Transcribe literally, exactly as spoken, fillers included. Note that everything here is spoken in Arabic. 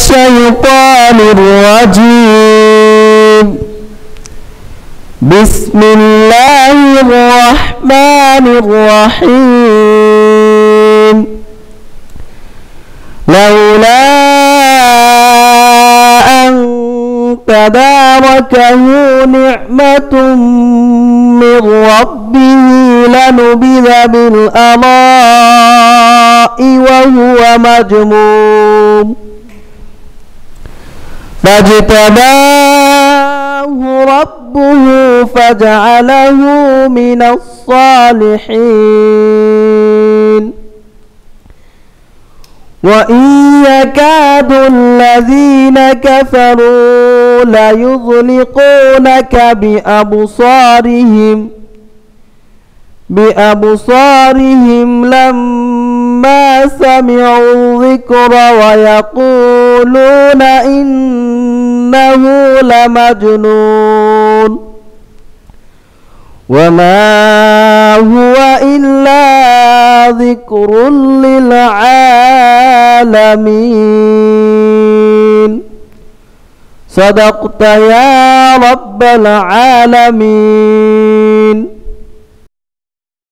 الشيطان الرجيم. بسم الله الرحمن الرحيم. لولا أن تداركه نعمة من ربه لنبذ بالأراء وهو مذموم فاجتباه ربه فجعله من الصالحين. وإن يكاد الذين كفروا ليزلقونك بأبصارهم بأبصارهم لما سمعوا الذكر ويقولون إنه لمجنون وما هو إلا ذكر للعالمين. صدقت يا رب العالمين.